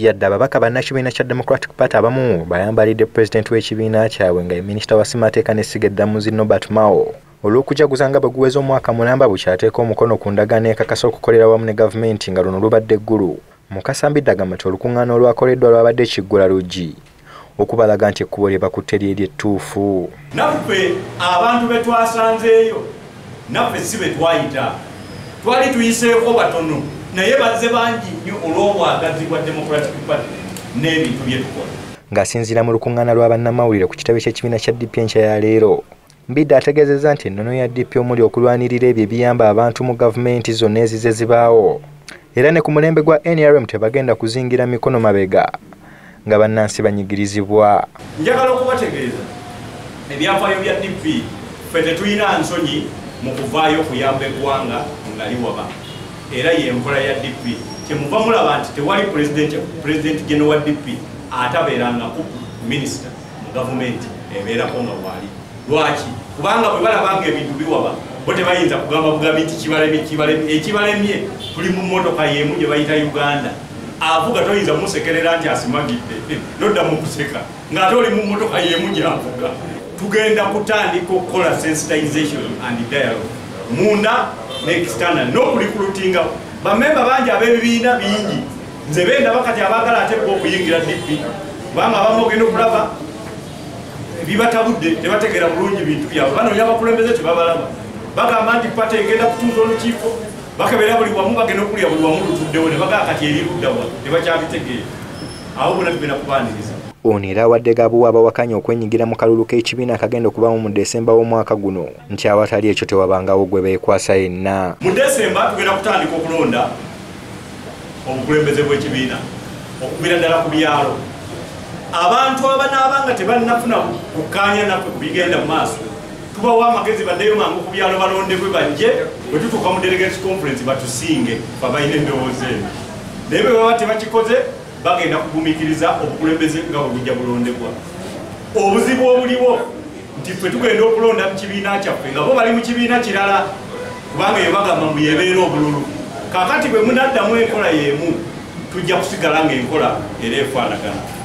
yadde ababaka bannakibiina kya Democratic Party abamu bayambalidde pulezidenti w'ekibiina kyabwe nga ye minisita wa ssemateeka n'essiga eddamuzi Norbert Mao olw'okujaguza nga bwe guweza omwaka mulamba bukyateeka omukono ku ndagaano ekakasa okukolera wamu ne gavumenti nga luno lubadde eggulu. Mukasambidde agamba nti olukuŋŋaana olwakoleddwa lwabadde kiggula luggi okubalaga nti ekkubo lye bakutte lyeri ettuufu. Naffe abantu be twasanzeeyo naffe si be twayita twali tuyiseeko batono naye bazze bangi nnyo olw'obwagazi bwa Democratic Party n'ebintu bye tukola. Ng'asinziira mu lukuŋŋaana lwa bannamawulire ku kitebe ky'ekibiina kya DP enkya ya leero, Mbidde ategeezezza nti ennono ya DP omuli okulwanirira ebyo ebiyamba abantu mu gavumenti zonna ezize zibaawo era ne ku mulembe gwa NRM tebagenda kuzingira mikono mabega nga bannansi banyigirizibwa. Njagala okubategeeza ebyafaayo bya DP ffe tetulina nsonyi mu kuvaayo okuyamba eggwanga nga liwaba era y'enkola ya DP kyemuva mulaba nti tewali president general wa DP atabeerangako minisita mu gavumenti ebeerako nga bwali. Lwaki? Kubanga bwe balabanga ebintu biwaba bo tebayinza kugamba bugambi nti ekibalemye tuli mu mmotoka y'emu gye bayita Uganda avuga toyinza musekerera nti asimagidde nodda mu kuseka ng'ate oli mu mmotoka y'emu gy'avuga. Tugenda kutandika okukola sensitization and dialogue munda ne external n'okulikulutinga bamemba bangi ab'ebibiina bingi nze benda bakati abaagala ate okuyingira DP kubanga abamu ogenda okulaba bibatabudde tebategeera bulungi bintu byabwe banoonya abakulembeze tebabalaba bagamba nti pate egenda kutuuza olukiiko bakebeera buli wamu bagenda okulya buli wamu lutuddewo ne bagaa kati eri luddawa tebakyabitegeera awo bonna tugenda kubaaniriza. Ono era awadde gaabuwa abawakanya okwenyigira mu kalulu k'ekibiina akagenda okubamu mu Desemba w'omwaka guno nti awatali ekyo tewabangawo gwe beekwasa yenna. Mu Desemba tugenda kutandika okulonda obukulembeze bw'ekibiina okubira ddala ku byalo. Abantu abanaabanga tebannafuna kukkaanya naffe kubigenda mu maaso tubawa amagezi baddeyo mangu ku byalo balondebwe bajje bwe tutuuka mu delegates conference batusinge babalina endowooza eno naye bwe baba tebakikoze bagenda kugumikiriza obukulembeze nga bwe bujja bulondebwa. Obuzibu obuliwo nti ffe tugenda okulonda mu kibiina kyaffe nga bo bali mu kibiina kirala kubanga eyo bagamba mbu yebeera obululu. Kaakati bwe munaddamu enkola y'emu tujja kusigala ng'enkola era efaanagana.